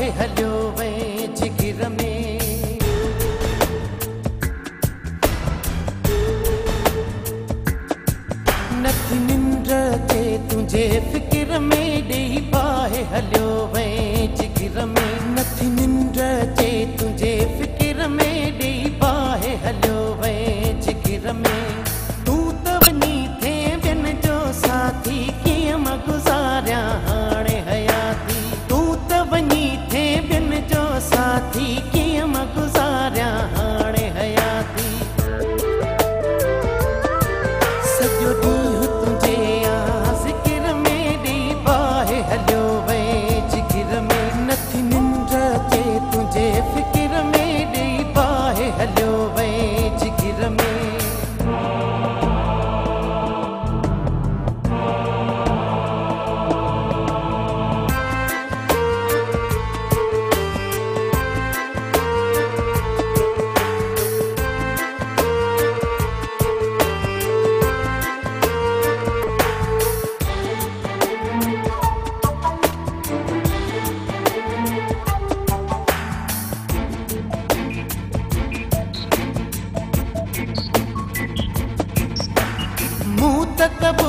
हलियो वे जिगर में। नथी निंड ते तुझे फिक्र में ॾेई पाए हलियो वे जिगर में। नथी निंड ते तुझे फिक्र में ॾेई पाए हलियो वे जिगर में। तू त वञी थे ॿियनि जो साथी कीअं मां गुज़ारियां हाणे हयाती। तू त वञी थे ॿियनि जो साथी कीअं मां गुज़ारियां हाणे हयाती। सॼो ॾींहुं तुंहिंजे ज़िक्र में ॾेई पाए हलियो वे जिगर में। नथी निंड ते तुंहिंजे फिक्र में ॾेई पाए हलियो वे जिगर में। मुँह त कबो